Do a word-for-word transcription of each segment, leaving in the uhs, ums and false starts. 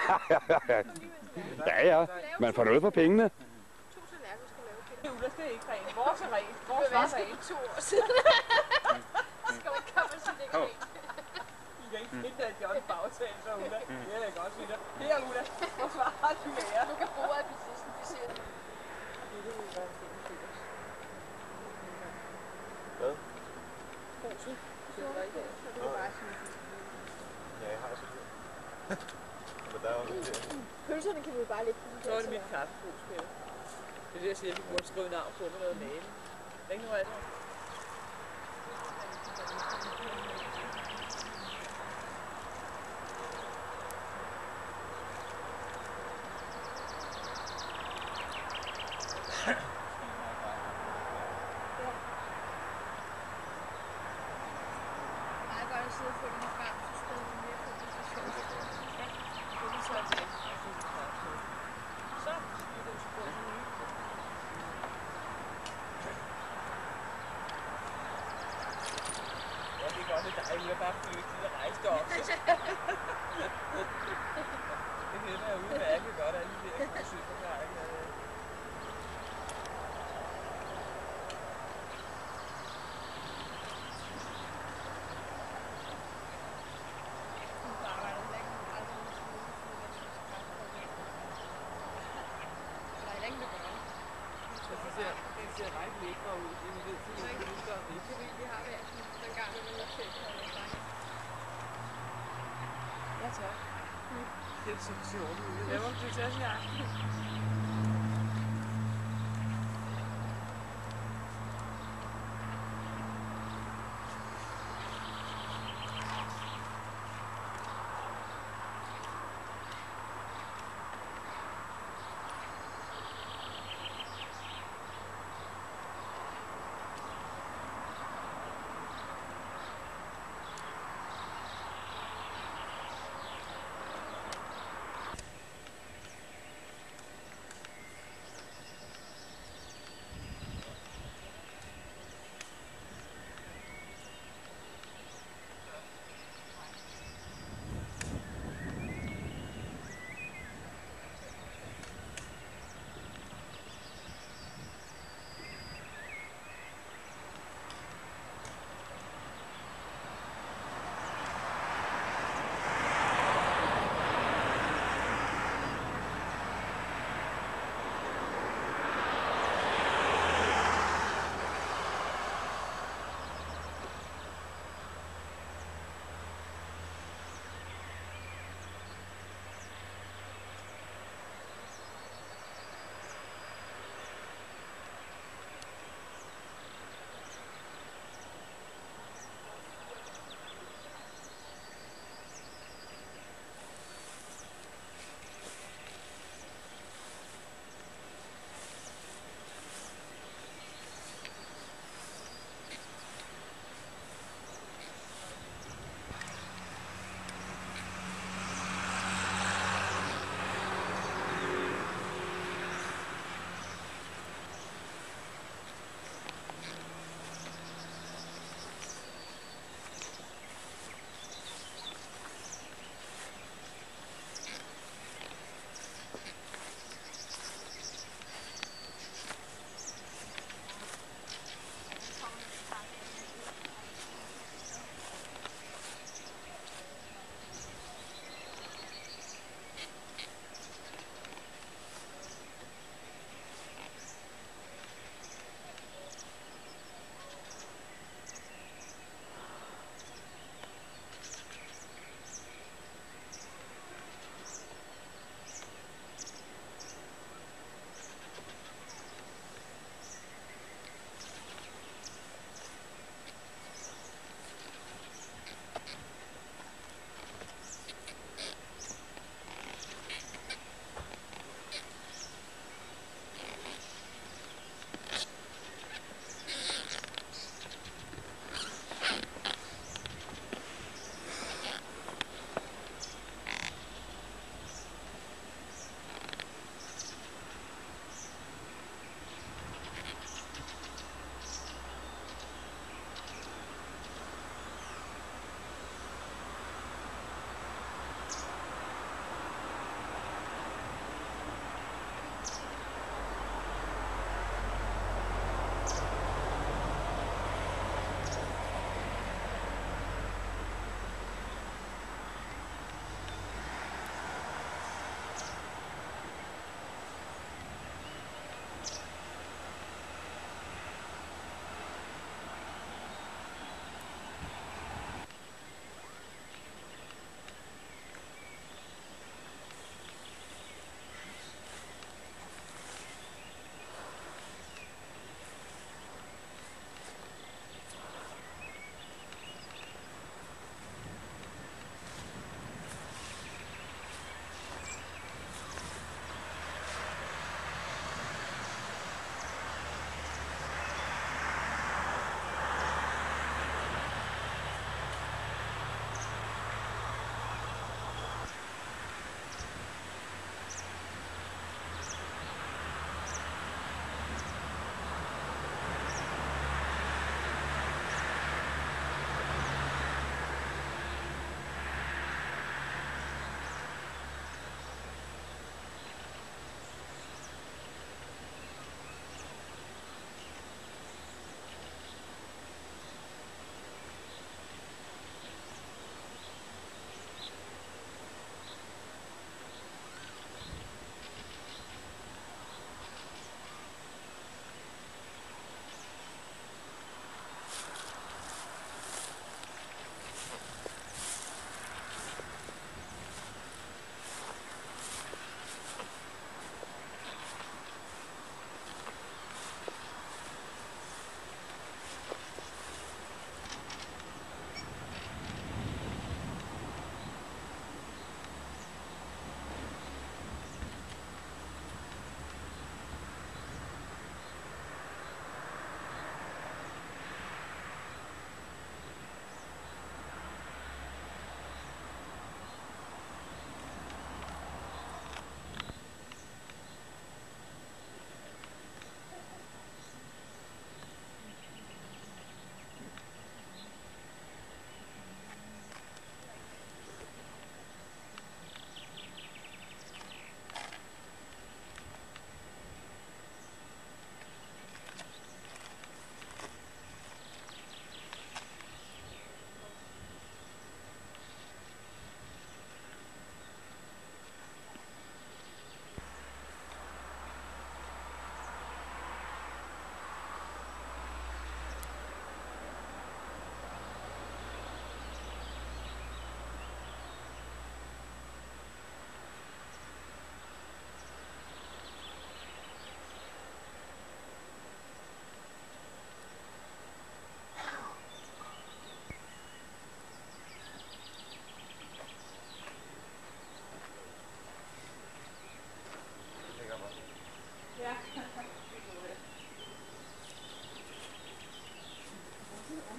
Ja, ja. Man får noget for pengene. Ulla, det er ikke rent. Vores er rent. Vores var rent. to år siden. Skal man komme og sige, det ikke rent? I kan ikke finde at John bagtale, så Ulla. Det er jeg godt sige dig. Her, Ulla. Hvor svarer du er? Du kan bruge at desinficere det. Hvad? Posen. Så det var ikke det. Så det var bare sådan. Ja, jeg har også det. Men der er også det. Pølserne kan vi jo bare lægge på. Så er det mit kaffepose, Pelle. Det er det, jeg siger, at vi burde skrive navn på med noget male. Der er ikke noget af det. Meget godt at sidde og få den her frem, så skriver vi mere på det. Så det er så det. Så skal du så på den nye. Ja, det er godt, at dig vil bare flytte til at rejse dig op. Det kender jeg udmærket godt, alle de der supermarkeder. Det ser, det ser ret lækre ud, det vi ved til, at vi husker det. Vi har været den gang, vi var til at Ja, tak. Det er så sjovt ud. Hvad var det, du tager sig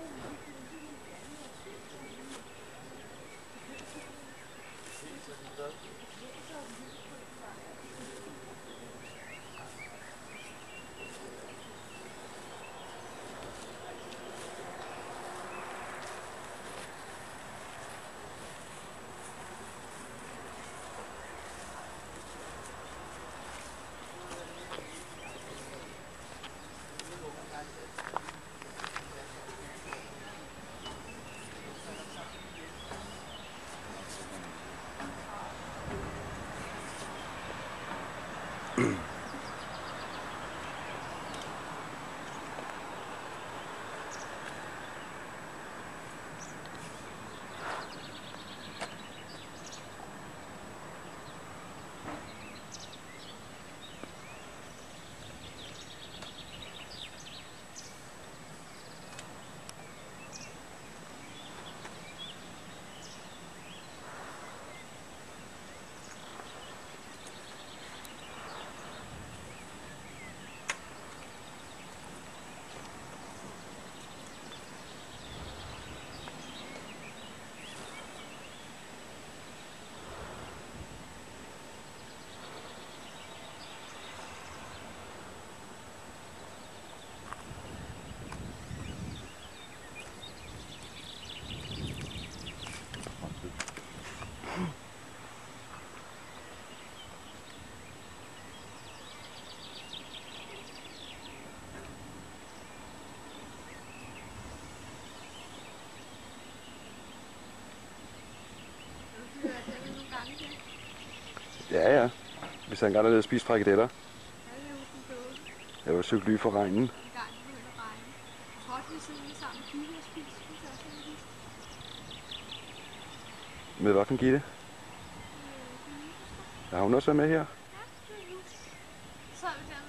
Ja, ja. Hvis han gerne er nede og spise frikadeller. Ja, det er jo den døde. Jeg var cykle lige for regnen. En gang det begyndte at regne. Jeg tror også, vi sidder lige sammen og kigger og spiser. Vi tager sådan en liste. Med hvad for en Gitte? Øh, det er lige, Ja, hun også været med her. Ja, det er nu. Så sad vi der